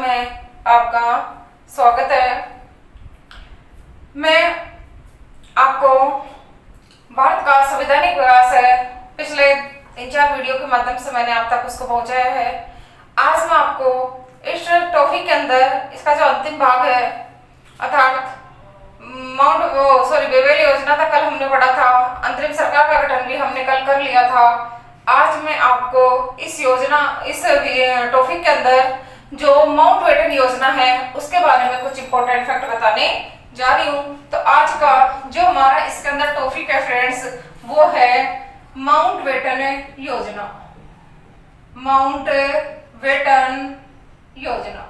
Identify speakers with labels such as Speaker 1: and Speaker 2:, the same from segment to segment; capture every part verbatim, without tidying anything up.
Speaker 1: में आपका स्वागत है। मैं आपको भारत का संवैधानिक विकास है पिछले तीन चार वीडियो के माध्यम से मैंने आप तक उसको पहुंचाया है। आज मैं आपको इस टॉपिक के अंदर इसका जो अंतिम भाग है अर्थात माउंट वो सॉरी बेवेल योजना था, कल हमने पढ़ा था। अंतरिम सरकार का गठन भी हमने कल कर लिया था। आज मैं आपको इस योजना इस टॉपिक के अंदर जो माउंटबेटन योजना है उसके बारे में कुछ इंपॉर्टेंट फैक्ट बताने जा रही हूँ। तो आज का जो हमारा इसके अंदर टॉपिक है फ्रेंड्स, वो है माउंटबेटन योजना। माउंटबेटन योजना।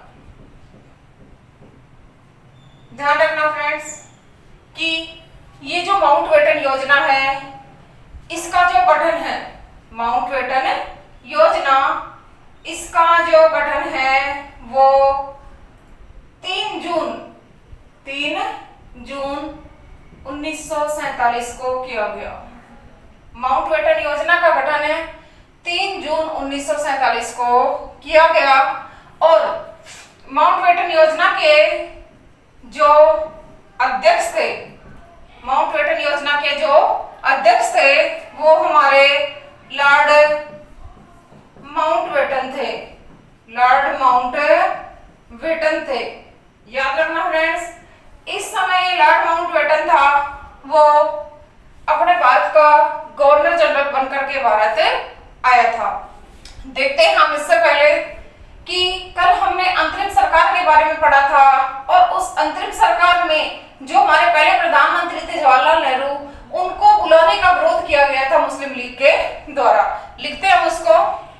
Speaker 1: ध्यान रखना फ्रेंड्स कि ये जो माउंटबेटन योजना है इसका जो गठन है, माउंटबेटन योजना इसका जो गठन है वो तीन जून तीन जून उन्नीस सौ सैतालीस को किया गया। माउंटबेटन योजना का गठन है तीन जून उन्नीस सौ सैतालीस को किया गया और माउंटबेटन योजना के जो अध्यक्ष थे, माउंटबेटन योजना के जो अध्यक्ष थे वो हमारे लॉर्ड माउंटबेटन थे। लॉर्ड माउंटबेटन थे। याद रखना फ्रेंड्स, इस समय लॉर्ड माउंटबेटन था वो अपने भारत का गवर्नर जनरल बनकर के भारत आया था। देखते हैं हम इससे पहले कि कल हमने अंतरिम सरकार के बारे में पढ़ा था और उस अंतरिम सरकार में जो हमारे पहले प्रधानमंत्री थे जवाहरलाल नेहरू, उनको बुलाने का विरोध किया गया था मुस्लिम लीग के द्वारा। लिखते हैं उसको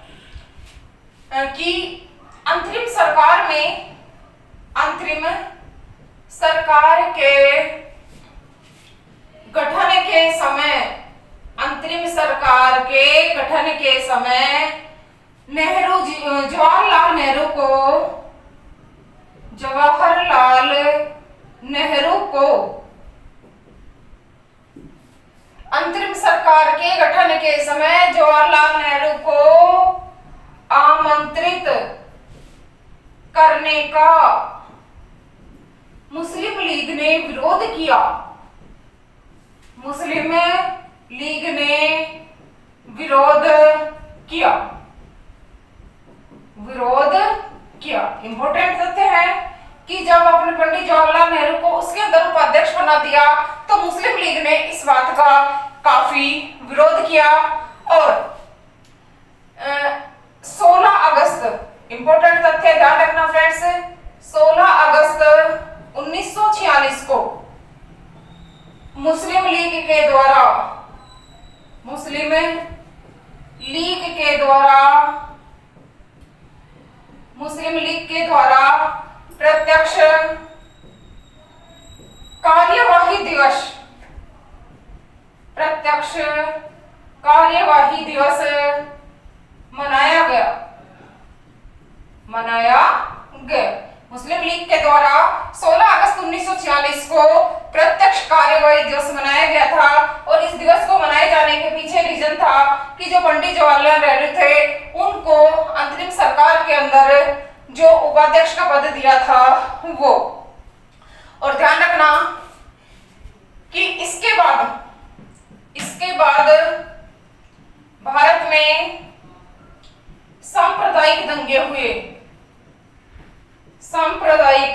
Speaker 1: कि अंतरिम सरकार में अंतरिम सरकार के गठन के समय अंतरिम सरकार के गठन के समय नेहरू जवाहरलाल नेहरू को जवाहरलाल नेहरू को अंतरिम सरकार के गठन के समय जवाहरलाल नेहरू को आमंत्रित करने का मुस्लिम लीग ने विरोध किया। मुस्लिम लीग ने विरोध किया विरोध किया। इंपॉर्टेंट तथ्य है कि जब अपने पंडित जवाहरलाल नेहरू को उसके अंदर उपाध्यक्ष बना दिया तो मुस्लिम लीग ने इस बात का काफी विरोध किया और सोलह अगस्त, इंपॉर्टेंट तथ्य ध्यान रखना फ्रेंड्स, सोलह अगस्त उन्नीस सौ छियालीस को मुस्लिम लीग के द्वारा मुस्लिम लीग के द्वारा मुस्लिम लीग के द्वारा प्रत्यक्ष कार्यवाही दिवस प्रत्यक्ष कार्यवाही दिवस मनाया गया मनाया गया मुस्लिम लीग के द्वारा सोलह अगस्त उन्नीस सौ छियालीस को प्रत्यक्ष कार्यवाही दिवस मनाया गया था और इस दिवस को मनाए जाने के पीछे रीजन था कि जो पंडित जवाहरलाल नेहरू थे उनको अंतरिम सरकार के अंदर जो उपाध्यक्ष का पद दिया था वो। और ध्यान रखना कि इसके बाद इसके बाद भारत में सांप्रदायिक दंगे हुए सांप्रदायिक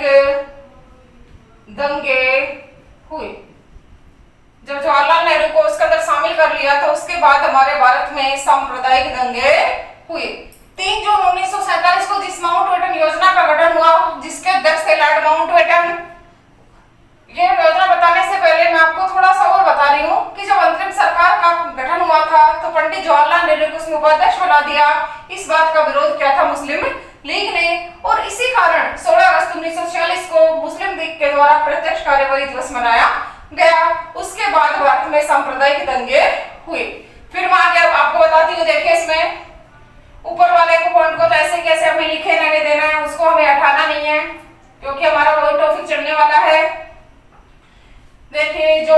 Speaker 1: दंगे हुए। जब जवाहरलाल नेहरू को उसके अंदर शामिल कर लिया था उसके बाद हमारे भारत में सांप्रदायिक दंगे हुए। तीन जून उन्नीस सौ सैतालीस को जिस माउंटबेटन योजना का गठन हुआ जिसके अध्यक्ष थे लॉर्ड माउंटबेटन, ये योजना बताने से पहले मैं आपको थोड़ा सा और बता रही हूँ कि जब अंतरिम सरकार का गठन हुआ था तो पंडित जवाहरलाल नेहरू को उसमें उपाध्यक्ष बना दिया। इस बात का विरोध किया था मुस्लिम लीग ने और इसी कारण सोलह अगस्त उन्नीस सौ छियालीस को मुस्लिम लीग के द्वारा प्रत्यक्ष कार्यवाही दिवस मनाया गया। उसके बाद भारत में सांप्रदायिक दंगे हुए। फिर मैं आगे आपको बताती हूँ। देखिए इसमें ऊपर वाले को पॉइंट को तो ऐसे कैसे हमें लिखे रहने देना है, उसको हमें हटाना नहीं है क्योंकि हमारा वही टॉपिक चलने वाला है। देखिए जो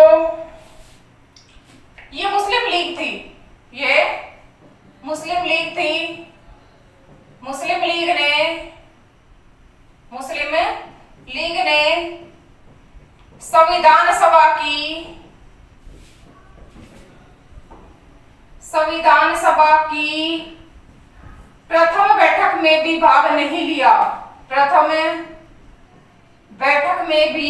Speaker 1: ये मुस्लिम लीग थी, ये मुस्लिम लीग थी। मुस्लिम लीग ने संविधान सभा की संविधान सभा की प्रथम बैठक में भी भाग नहीं लिया। प्रथम बैठक में भी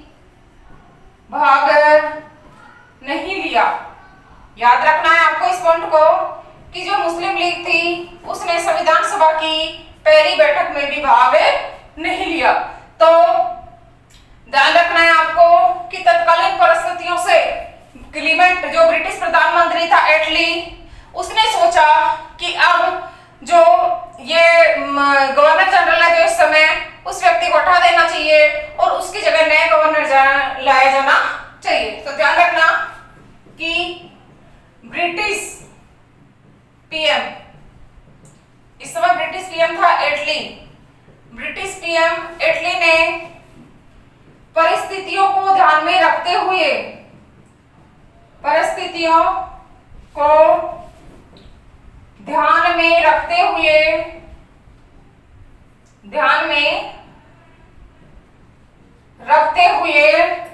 Speaker 1: भाग नहीं लिया। याद रखना है आपको इस पॉइंट को कि जो मुस्लिम लीग थी उसने संविधान सभा की पहली बैठक में भी भाग नहीं लिया। तो ध्यान रखना है आपको कि तत्कालीन परिस्थितियों से क्लीमेंट जो ब्रिटिश प्रधानमंत्री था एटली, उसने सोचा कि अब जो ये गवर्नर जनरल है जो इस समय, उस व्यक्ति को हटा देना चाहिए और उसकी जगह नए गवर्नर जा, लाया जाना चाहिए। तो ध्यान रखना कि ब्रिटिश पीएम, इस समय ब्रिटिश पीएम था एटली, ब्रिटिश पीएम एटली ने परिस्थितियों को ध्यान में रखते हुए परिस्थितियों को ध्यान में रखते हुए ध्यान में रखते हुए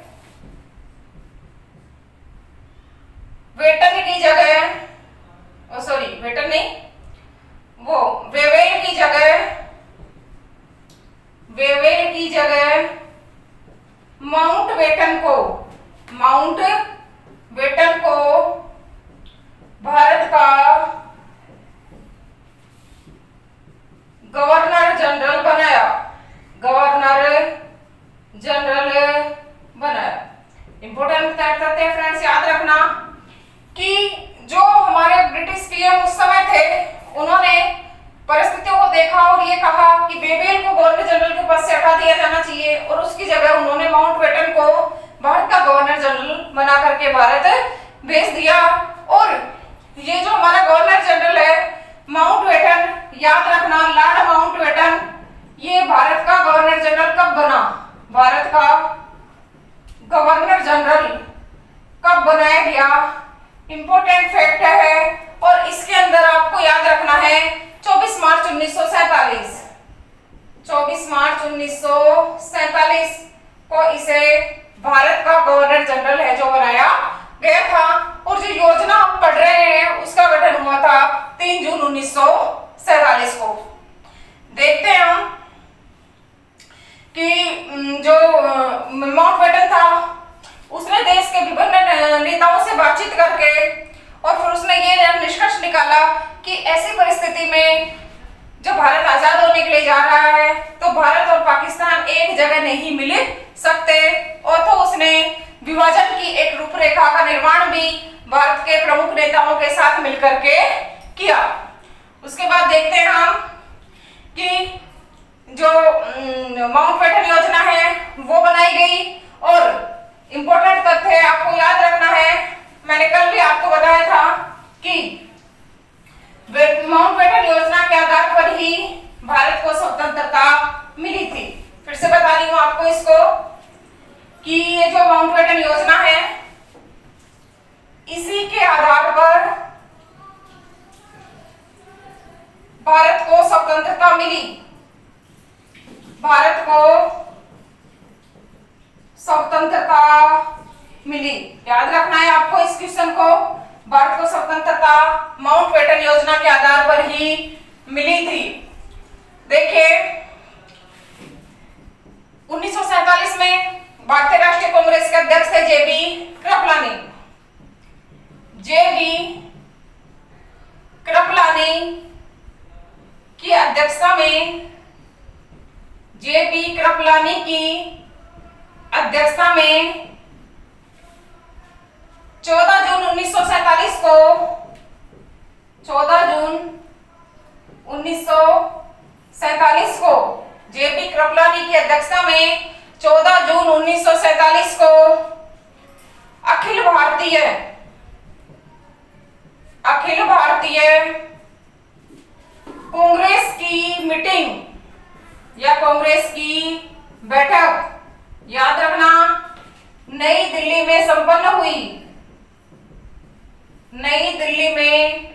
Speaker 1: वेतन की जगह, ओ सॉरी वेतन नहीं, वो वेवेल की जगह वेवेल की जगह माउंट बेटन को माउंट बेटन को भारत का गवर्नर जनरल बनाया गवर्नर जनरल बनाया। इंपोर्टेंट तथ्य है फ्रेंड्स, याद रखना कि जो हमारे ब्रिटिश पीएम उस समय थे, उन्होंने परिस्थितियों को देखा और ये कहा कि वेवेल को गवर्नर जनरल के पद से हटा दिया जाना चाहिए और उसकी जगह उन्होंने माउंटबेटन को भारत का गवर्नर जनरल बना करके भारत भेज दिया। और ये जो हमारा गवर्नर जनरल है माउंटबेटन, याद रखना लॉर्ड माउंटबेटन, ये भारत का गवर्नर जनरल कब बना, भारत का गवर्नर जनरल कब बनाया गया, इंपॉर्टेंट फैक्ट है। और इसके अंदर आपको याद रखना है चौबीस मार्च उन्नीस सौ सैतालीस चौबीस मार्च उन्नीस सौ सैतालीस को इसे भारत का गवर्नर जनरल है जो बनाया गया था। और जो योजना आप पढ़ रहे हैं उसका गठन हुआ था तीन जून उन्नीस सौ सैतालीस को। देखते हैं हम कि जो माउंटबेटन था उसने देश के विभिन्न नेताओं से बातचीत करके और फिर उसने ये निष्कर्ष निकाला कि ऐसी परिस्थिति में जब भारत आजाद होने के लिए जा रहा है तो भारत और पाकिस्तान एक जगह नहीं मिल सकते, और तो उसने विभाजन की एक रूपरेखा का निर्माण भी भारत के प्रमुख नेताओं के साथ मिलकर के किया। उसके बाद देखते हैं हम कि जो माउंटबेटन योजना है वो बनाई गई। और इंपॉर्टेंट तथ्य आपको याद रखना है, मैंने कल भी आपको बताया था कि माउंटबेटन योजना के आधार पर ही भारत को स्वतंत्रता मिली थी। फिर से बता रही हूं आपको इसको कि ये जो माउंटबेटन योजना है इसी के आधार पर भारत को स्वतंत्रता मिली भारत को स्वतंत्रता मिली। याद रखना है आपको इस क्वेश्चन को, भारत को स्वतंत्रता माउंटबेटन योजना के आधार पर ही मिली थी। देखिए उन्नीस सौ सैतालीस में भारतीय राष्ट्रीय कांग्रेस के अध्यक्ष थे J B Kripalani J B Kripalani की अध्यक्षता में जे बी कृपलानी की अध्यक्षता में चौदह जून उन्नीस सौ सैतालीस को चौदह जून उन्नीस सौ सैतालीस को जेपी कृपलानी की अध्यक्षता में चौदह जून उन्नीस सौ सैतालीस को अखिल भारतीय अखिल भारतीय कांग्रेस की मीटिंग या कांग्रेस की बैठक, याद रखना, नई दिल्ली में संपन्न हुई नई दिल्ली में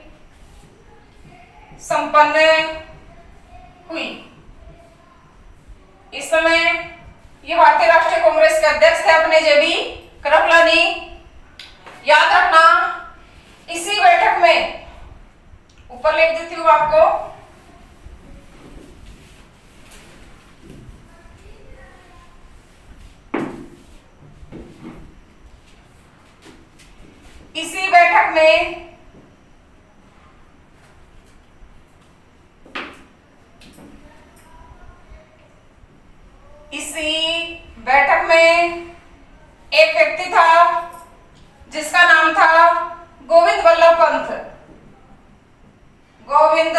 Speaker 1: संपन्न हुई। इस समय ये भारतीय राष्ट्रीय कांग्रेस के अध्यक्ष थे अपने जेबी कृपलानी। याद रखना इसी बैठक में, ऊपर लिख देती हूँ आपको, इसी बैठक में इसी बैठक में एक व्यक्ति था जिसका नाम था गोविंद वल्लभ पंत। गोविंद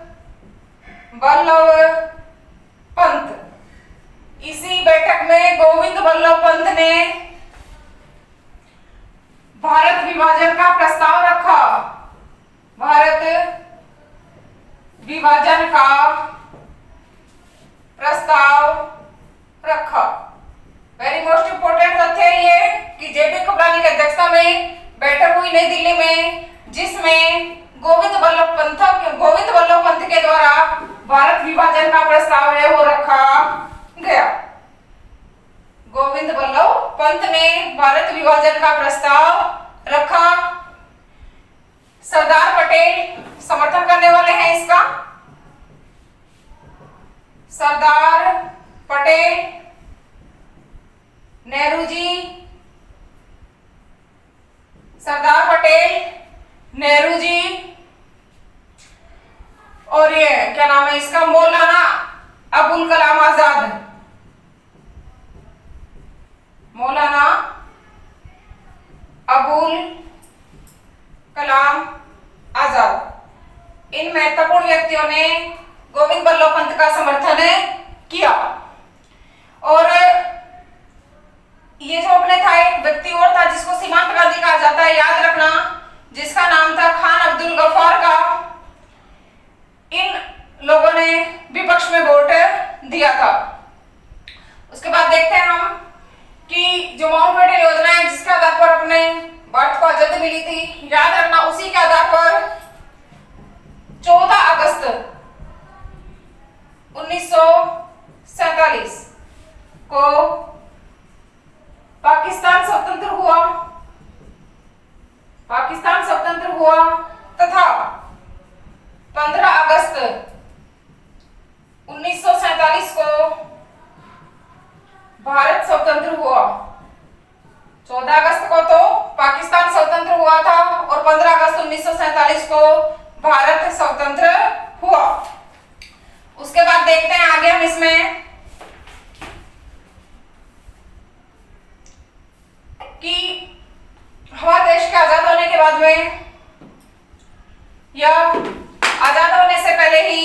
Speaker 1: वल्लभ पंत। इसी बैठक में गोविंद वल्लभ पंत ने भारत विभाजन का प्रस्ताव रखा। भारत विभाजन का प्रस्ताव रखा। वेरी मोस्ट इंपोर्टेंट तथ्य है ये कि जेबी कृपलानी की अध्यक्षता में बैठक हुई नई दिल्ली में, जिसमें गोविंद वल्लभ पंत गोविंद वल्लभ पंत के द्वारा भारत विभाजन का प्रस्ताव है वो रखा गया। गोविंद वल्लभ पंत ने भारत विभाजन का प्रस्ताव रखा। सरदार पटेल समर्थन करने वाले हैं इसका। सरदार पटेल, नेहरू जी, सरदार पटेल, नेहरू जी, और ये क्या नाम है इसका, मौलाना अबुल कलाम आजाद। मौलाना अबुल कलाम आजाद। इन महत्वपूर्ण व्यक्तियों ने गोविंद वल्लभ पंत का समर्थन किया। और ये जो अपने था एक व्यक्ति और था जिसको सीमांत गांधी कहा जाता है, याद रखना, जिसका नाम था खान अब्दुल गफ्फार का। इन लोगों ने विपक्ष में वोट दिया था। उसके बाद देखते हैं हम कि जो माउंटबेटन योजना है जिसके आधार पर अपने भारत को आजादी मिली थी, याद रखना उसी के आधार पर चौदह अगस्त उन्नीस सौ सैतालीस को पाकिस्तान स्वतंत्र हुआ। पाकिस्तान स्वतंत्र हुआ तथा पंद्रह अगस्त उन्नीस सौ सैतालीस को भारत स्वतंत्र हुआ। चौदह अगस्त को तो पाकिस्तान स्वतंत्र हुआ था और पंद्रह अगस्त उन्नीस सौ सैतालीस को भारत स्वतंत्र हुआ। उसके बाद देखते हैं आगे हम इसमें कि हमारे देश के आजाद होने के बाद में या आजाद होने से पहले ही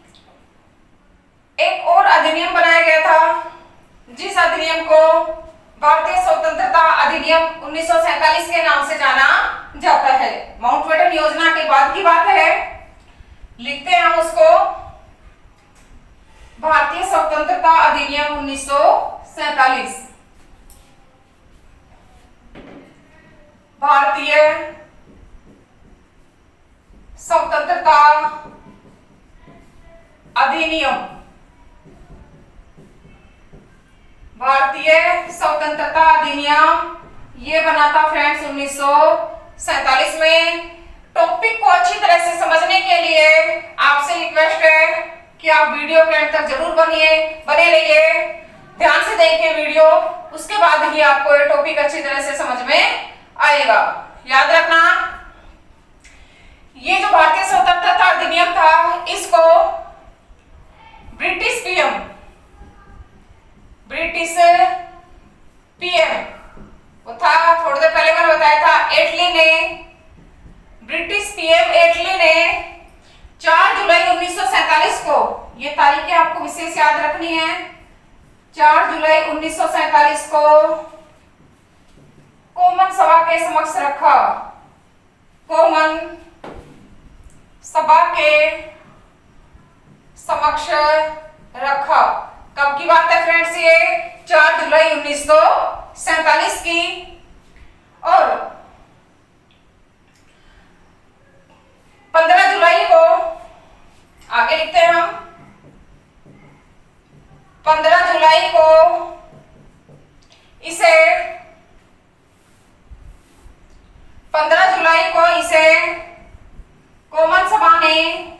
Speaker 1: एक और अधिनियम बनाया गया था, जिस अधिनियम को भारतीय स्वतंत्रता अधिनियम उन्नीस सौ सैतालीस के नाम से जाना जाता है। माउंटबेटन योजना के बाद की बात है, लिखते हैं हम उसको, भारतीय स्वतंत्रता अधिनियम उन्नीस सौ सैतालीस। भारतीय स्वतंत्रता अधिनियम, भारतीय स्वतंत्रता अधिनियम ये बना था फ्रेंड्स उन्नीस सौ सैतालीस में। टॉपिक को अच्छी तरह से समझने के लिए आपसे रिक्वेस्ट है कि आप वीडियो के अंत तक जरूर बनिए बने रहिए, ध्यान से देखिए वीडियो, उसके बाद ही आपको ये टॉपिक अच्छी तरह से समझ में आएगा। याद रखना ये जो भारतीय स्वतंत्रता अधिनियम था, इसको ब्रिटिश पीएम ब्रिटिश पीएम वो था, थोड़ी देर पहले मैंने बताया था, एटली ने, ब्रिटिश पीएम एटली ने चार जुलाई उन्नीस सौ सैतालीस को, ये तारीखें आपको विशेष याद रखनी है, चार जुलाई उन्नीस सौ सैतालीस को कॉमन सभा के समक्ष रखा। कॉमन सभा के समक्ष रखा। कब की बात है फ्रेंड्स, ये चार जुलाई उन्नीस सौ सैतालीस की। और पंद्रह जुलाई को आगे लिखते हैं हम, पंद्रह जुलाई को इसे पंद्रह जुलाई को इसे कॉमन सभा ने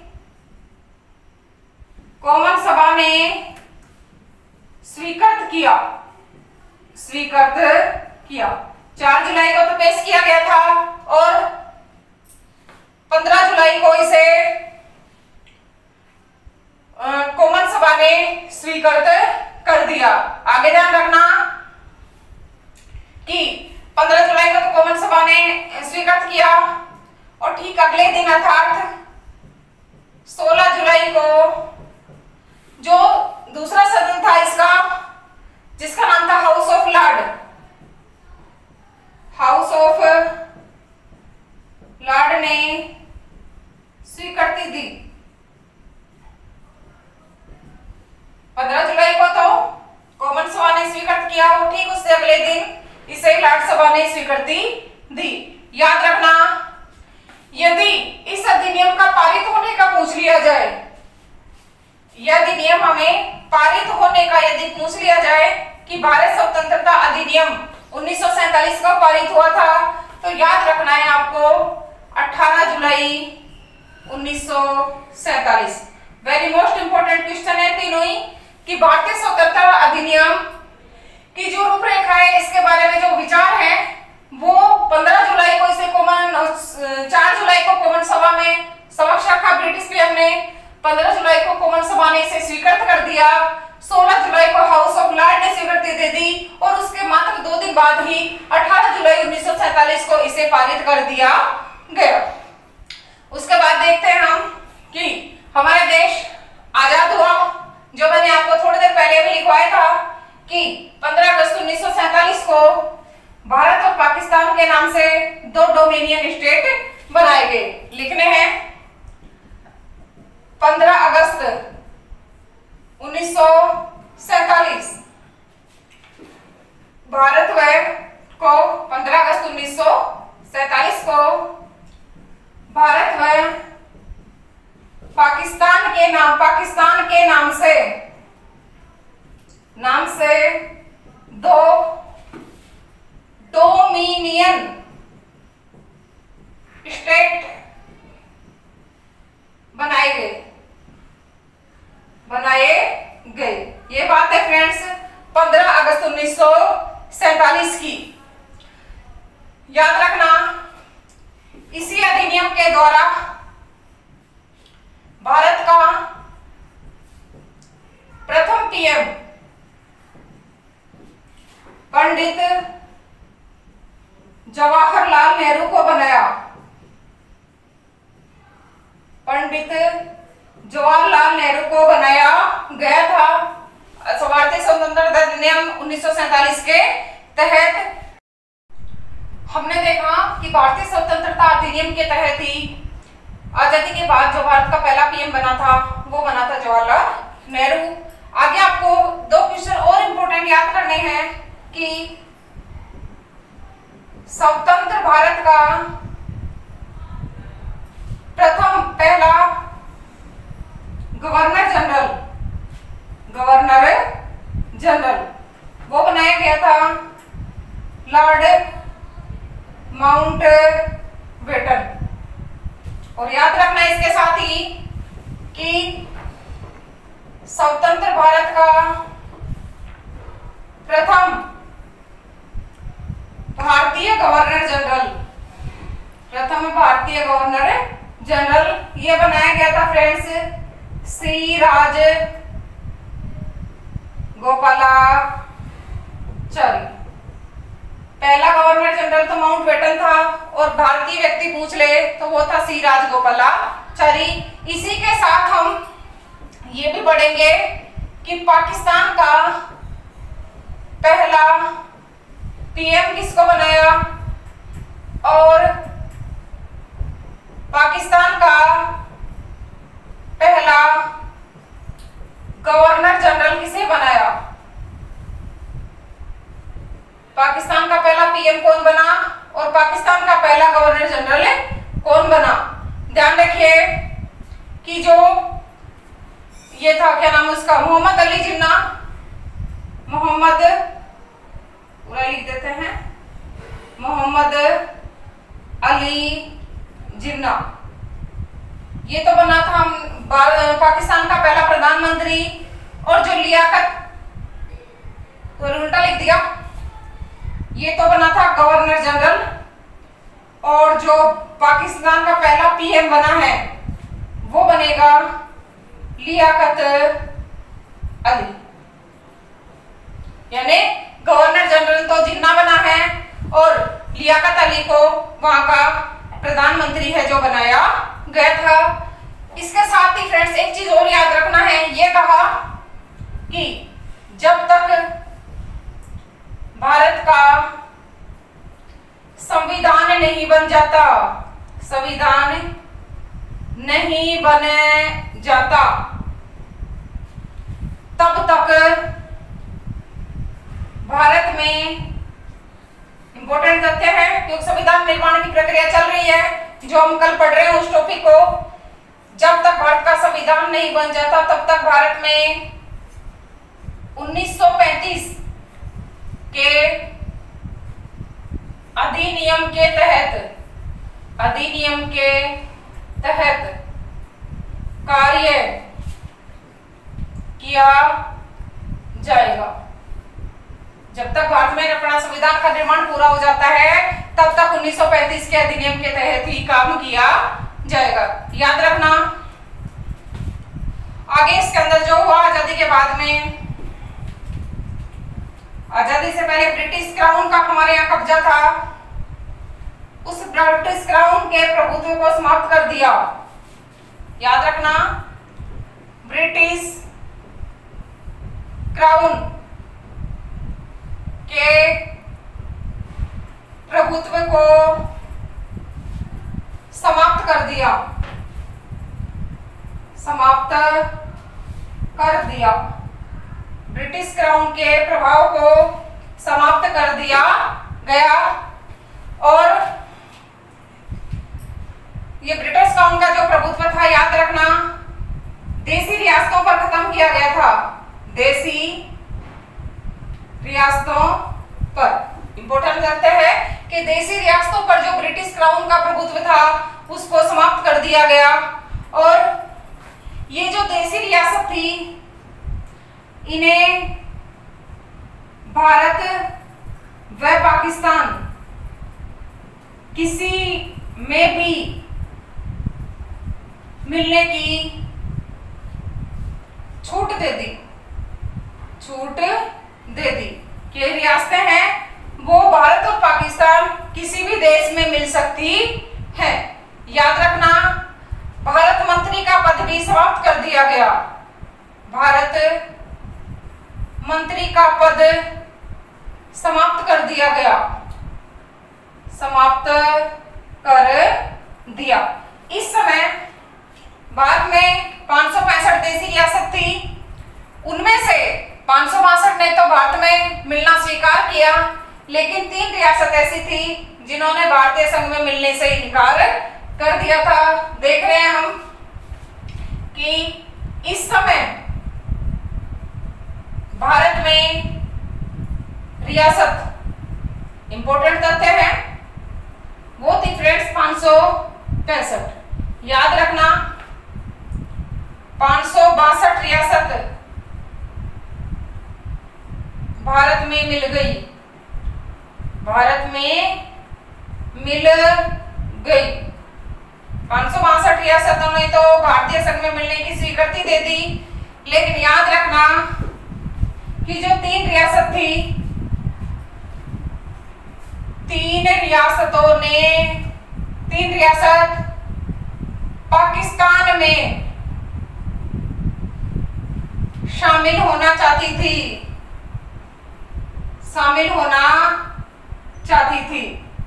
Speaker 1: कॉमन सभा ने स्वीकृत किया स्वीकृत किया। चार जुलाई को तो पेश किया गया था और पंद्रह जुलाई को इसे कॉमन सभा ने स्वीकृत कर दिया। आगे ध्यान रखना कि पंद्रह जुलाई को तो कॉमन सभा ने स्वीकृत किया और ठीक अगले दिन अर्थात सोलह जुलाई को जो दूसरा सदन था इसका, जिसका नाम था House of Lord, House of Lord ने स्वीकृति दी। पंद्रह जुलाई को तो कॉमन सभा ने स्वीकृत किया और ठीक उससे अगले दिन इसे लॉर्ड सभा ने स्वीकृति दी। याद रखना, यदि इस अधिनियम का पारित होने का पूछ लिया जाए, यह अधिनियम हमें पारित होने का यदि पूछ लिया जाए कि भारत स्वतंत्रता अधिनियम उन्नीस सौ सैंतालीस को पारित हुआ था, तो याद रखना है आपको अठारह जुलाई उन्नीस सौ सैंतालीस। वेरी मोस्ट इंपोर्टेंट क्वेश्चन है तीनों ही कि भारतीय स्वतंत्रता अधिनियम की जो रूपरेखा है, इसके बारे में जो विचार है वो पंद्रह जुलाई को इसे कॉमन चार जुलाई को कॉमन सभा में समक्ष रखा ब्रिटिश पीएम ने, पंद्रह जुलाई को कॉमन सभा ने इसे स्वीकृत कर दिया, सोलह जुलाई को हाउस ऑफ लॉर्ड ने स्वीकृति दे दी और उसके मात्र दो दिन बाद ही अठारह जुलाई उन्नीस सौ सैंतालीस को इसे पारित कर दिया गया। उसके बाद देखते हैं हम कि हमारा देश आजाद हुआ, जो मैंने आपको थोड़ी देर पहले भी लिखवाया था कि पंद्रह अगस्त उन्नीस सौ सैंतालीस को भारत और पाकिस्तान के नाम से दो डोमिनियन स्टेट बनाए गए। लिखने हैं पंद्रह अगस्त उन्नीस सौ सैंतालीस भारत व को पंद्रह अगस्त उन्नीस सौ सैंतालीस को भारत व पाकिस्तान के नाम पाकिस्तान के नाम से नाम से दो डोमिनियन स्टेट बनाए गए बनाए गए ये बात है फ्रेंड्स पंद्रह अगस्त उन्नीस सौ सैंतालीस की। याद रखना, इसी अधिनियम के द्वारा भारत का प्रथम पीएम पंडित जवाहरलाल नेहरू को बनाया पंडित जवाहरलाल नेहरू को बनाया गया था भारतीय स्वतंत्रता अधिनियम उन्नीस सौ सैंतालीस के तहत। हमने देखा कि भारतीय स्वतंत्रता अधिनियम के तहत ही आजादी के बाद जो भारत का पहला पीएम बना था वो बना था जवाहरलाल नेहरू। आगे आपको दो क्वेश्चन और इंपॉर्टेंट याद करने हैं कि स्वतंत्र भारत का प्रथम पहला गवर्नर जनरल गवर्नर जनरल वो बनाया गया था लॉर्ड माउंटबेटन। और याद रखना इसके साथ ही कि स्वतंत्र भारत का प्रथम भारतीय गवर्नर जनरल प्रथम भारतीय गवर्नर जनरल ये बनाया गया था फ्रेंड्स सी राज गोपालाचारी। पहला गवर्नर जनरल तो माउंटबेटन था और भारतीय व्यक्ति पूछ ले तो वो था सी राज गोपालाचारी। इसी के साथ हम ये भी पढ़ेंगे कि पाकिस्तान का पहला पीएम किसको बनाया और पाकिस्तान का पहला गवर्नर जनरल किसे बनाया। पाकिस्तान का पहला पीएम कौन बना और पाकिस्तान का पहला गवर्नर जनरल कौन बना। ध्यान रखिए कि जो ये था क्या नाम उसका मोहम्मद अली जिन्ना मोहम्मद पूरा लिख देते हैं, मोहम्मद अली जिन्ना। ये तो बना था पाकिस्तान का पहला प्रधानमंत्री। और जो लियाकत, तो उल्टा लिख दिया, ये तो बना था गवर्नर जनरल। और जो पाकिस्तान का पहला पीएम बना है वो बनेगा लियाकत अली। यानी गवर्नर जनरल तो जिन्ना बना है और लियाकत अली को वहां का प्रधानमंत्री है जो बनाया गया था। इसके साथ ही फ्रेंड्स एक चीज और याद रखना है, ये कहा कि जब तक भारत का संविधान नहीं बन जाता, संविधान नहीं बने जाता, तब तक भारत में इंपॉर्टेंट तथ्य है, क्योंकि संविधान निर्माण की प्रक्रिया चल रही है जो हम कल पढ़ रहे हैं उस टॉपिक को। जब तक भारत का संविधान नहीं बन जाता तब तक भारत में उन्नीस सौ पैंतीस के अधिनियम के तहत अधिनियम के तहत कार्य किया जाएगा। जब तक भारत में अपना संविधान का निर्माण पूरा हो जाता है तब तक उन्नीस सौ पैंतीस के अधिनियम के तहत ही काम किया जाएगा। याद रखना। आगे इसके अंदर जो हुआ आजादी के बाद में, आजादी से पहले ब्रिटिश क्राउन का हमारे यहाँ कब्जा था, उस ब्रिटिश क्राउन के प्रभुत्व को समाप्त कर दिया। याद रखना, ब्रिटिश क्राउन के प्रभुत्व को समाप्त कर दिया, समाप्त कर दिया। ब्रिटिश क्राउन के प्रभाव को समाप्त कर दिया गया और ये ब्रिटिश क्राउन का जो प्रभुत्व था, याद रखना, देसी रियासतों पर खत्म किया गया था। देसी रियासतों पर इंपॉर्टेंट करते हैं कि देसी रियासतों पर जो ब्रिटिश क्राउन का प्रभुत्व था उसको समाप्त कर दिया गया। और ये जो देसी रियासत थी इन्हें भारत व पाकिस्तान किसी में भी मिलने की छूट दे दी, छूट दे दी कि रियासतें हैं वो भारत और पाकिस्तान किसी भी देश में मिल सकती है। याद रखना, भारत मंत्री का पद भी समाप्त कर दिया गया। भारत मंत्री का पद समाप्त कर दिया गया, समाप्त कर दिया। इस समय भारत में पांच सौ पैंसठ देसी रियासत थी, उनमें से पांच सौ बासठ ने तो भारत में मिलना स्वीकार किया, लेकिन तीन रियासत ऐसी थी जिन्होंने भारतीय संघ में मिलने से इनकार कर दिया था। देख रहे हैं हम कि इस समय भारत में रियासत इंपॉर्टेंट तथ्य है वो थी फ्रेंड्स पांच सौ पैंसठ। याद रखना, पांच सौ बासठ रियासत भारत में मिल गई, भारत में मिल गई। पांच सौ बासठ रियासतों ने तो भारतीय संघ में मिलने की स्वीकृति दे दी, लेकिन याद रखना कि जो तीन रियासत थी, तीन रियासतों ने तीन रियासत पाकिस्तान में शामिल होना चाहती थी, शामिल होना चाहती थी।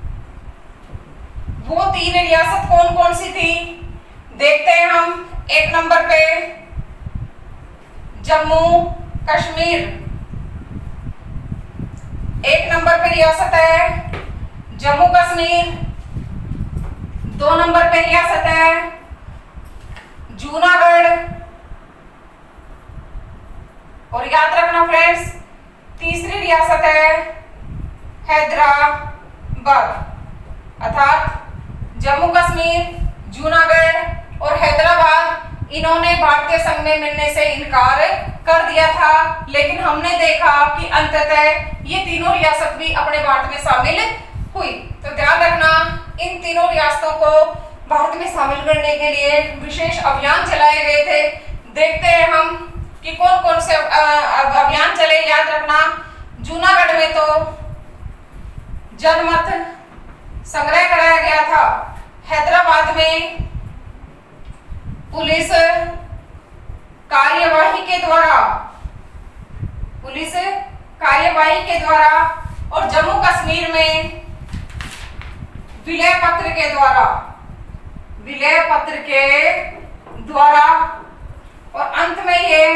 Speaker 1: वो तीन रियासत कौन कौन सी थी देखते हैं हम। एक नंबर पे जम्मू कश्मीर, एक नंबर पे रियासत है जम्मू कश्मीर। दो नंबर पे रियासत है जूनागढ़। और याद रखना फ्रेंड्स, तीसरी रियासत है हैदराबाद, अर्थात जम्मू कश्मीर, जूनागढ़ और हैदराबाद इन्होंने भारतीय संघ में मिलने से इनकार कर दिया था, लेकिन हमने देखा कि अंततः ये तीनों रियासत भी अपने भारत में शामिल हुई। तो ध्यान रखना, इन तीनों रियासतों को भारत में शामिल करने के लिए विशेष अभियान चलाए गए थे। देखते हैं हम कि कौन कौन से अभियान चले। याद रखना, जूनागढ़ में तो जनमत संग्रह कराया गया था, हैदराबाद में पुलिस कार्यवाही के द्वारा पुलिस कार्यवाही के द्वारा और जम्मू कश्मीर में विलय पत्र के द्वारा विलय पत्र के द्वारा और अंत में ये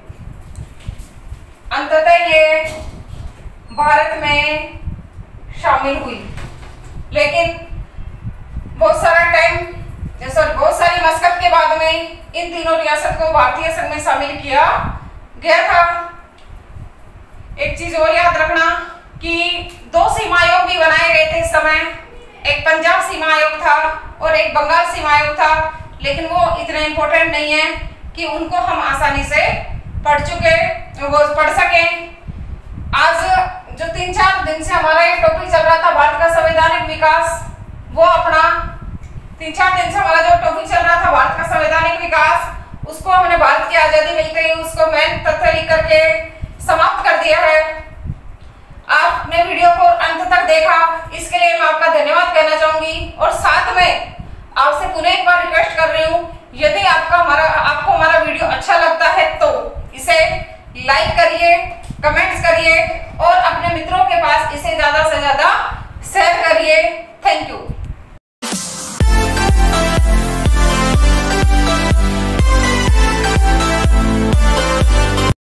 Speaker 1: अंततः ये भारत में शामिल हुई। लेकिन बहुत सारा टाइम जैसा बहुत सारी मशक्कत के बाद में इन तीनों रियासत को भारतीय संघ में शामिल किया गया था। एक चीज और याद रखना कि दो सीमा आयोग भी बनाए गए थे इस समय, एक पंजाब सीमा आयोग था और एक बंगाल सीमा आयोग था, लेकिन वो इतने इंपॉर्टेंट नहीं है कि उनको हम आसानी से पढ़ चुके वो पढ़ सके। आज जो तीन चार दिन से हमारा एक टॉपिक चल रहा था भारत का संवैधानिक विकास, वो अपना तीन चार दिन से हमारा जो टॉपिक चल रहा था भारत का संवैधानिक विकास, उसको हमने भारत की आजादी मिलते ही उसको मेन तथ्य लिख करके समाप्त कर दिया है। आपने वीडियो को अंत तक देखा, इसके लिए मैं आपका धन्यवाद कहना चाहूंगी। और साथ में आपसे पुनः एक बार रिक्वेस्ट कर रही हूँ, यदि आपका हमारा आपको हमारा वीडियो अच्छा लगता है तो इसे लाइक करिए, कमेंट्स करिए और अपने मित्रों के पास इसे ज्यादा से ज्यादा शेयर करिए। Thank you.